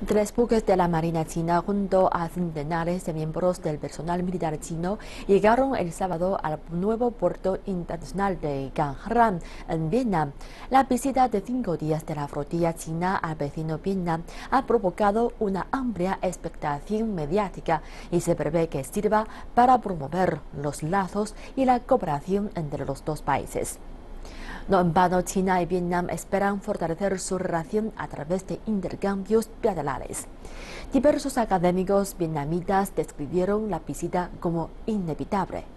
Tres buques de la Marina china junto a centenares de miembros del personal militar chino llegaron el sábado al nuevo puerto internacional de Cangran, en Vietnam. La visita de 5 días de la flotilla china al vecino Vietnam ha provocado una amplia expectación mediática y se prevé que sirva para promover los lazos y la cooperación entre los dos países. No en vano, China y Vietnam esperan fortalecer su relación a través de intercambios bilaterales. Diversos académicos vietnamitas describieron la visita como inevitable.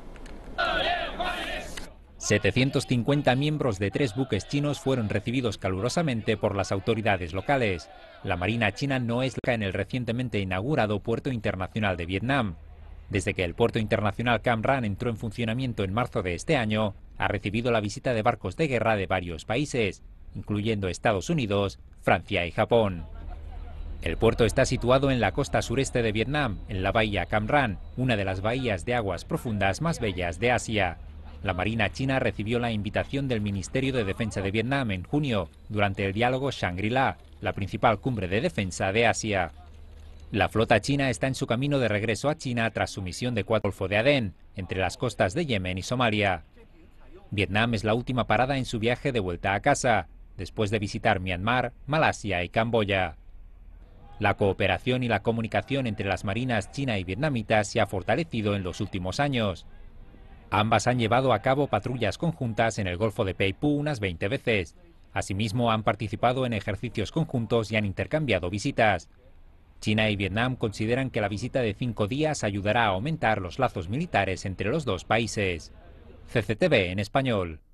750 miembros de 3 buques chinos fueron recibidos calurosamente por las autoridades locales. La Marina china no es la en el recientemente inaugurado Puerto Internacional de Vietnam. Desde que el Puerto Internacional Cam Ranh entró en funcionamiento en marzo de este año, ha recibido la visita de barcos de guerra de varios países, incluyendo Estados Unidos, Francia y Japón. El puerto está situado en la costa sureste de Vietnam, en la bahía Cam Ranh, una de las bahías de aguas profundas más bellas de Asia. La Marina china recibió la invitación del Ministerio de Defensa de Vietnam en junio, durante el diálogo Shangri-La, la principal cumbre de defensa de Asia. La flota china está en su camino de regreso a China tras su misión de Golfo de Adén, entre las costas de Yemen y Somalia. Vietnam es la última parada en su viaje de vuelta a casa, después de visitar Myanmar, Malasia y Camboya. La cooperación y la comunicación entre las marinas china y vietnamita se ha fortalecido en los últimos años. Ambas han llevado a cabo patrullas conjuntas en el Golfo de Pei Phu unas 20 veces. Asimismo, han participado en ejercicios conjuntos y han intercambiado visitas. China y Vietnam consideran que la visita de 5 días ayudará a aumentar los lazos militares entre los dos países. CCTV en español.